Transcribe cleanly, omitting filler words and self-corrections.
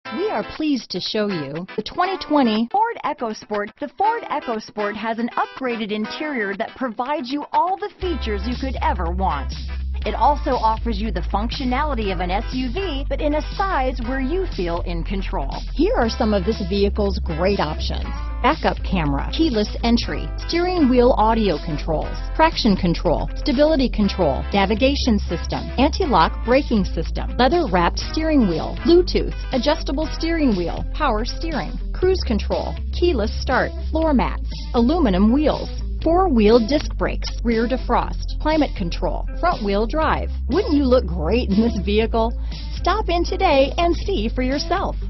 We are pleased to show you the 2020 Ford EcoSport. The Ford EcoSport has an upgraded interior that provides you all the features you could ever want. It also offers you the functionality of an SUV, but in a size where you feel in control. Here are some of this vehicle's great options: backup camera, keyless entry, steering wheel audio controls, traction control, stability control, navigation system, anti-lock braking system, leather-wrapped steering wheel, Bluetooth, adjustable steering wheel, power steering, cruise control, keyless start, floor mats, aluminum wheels, four-wheel disc brakes, rear defrost, climate control, front-wheel drive. Wouldn't you look great in this vehicle? Stop in today and see for yourself.